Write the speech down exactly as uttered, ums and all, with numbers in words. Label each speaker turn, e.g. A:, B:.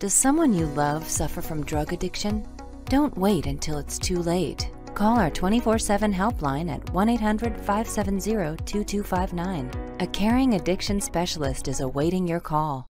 A: Does someone you love suffer from drug addiction? Don't wait until it's too late. Call our twenty-four seven helpline at one eight hundred, five seven zero, two two five nine. A caring addiction specialist is awaiting your call.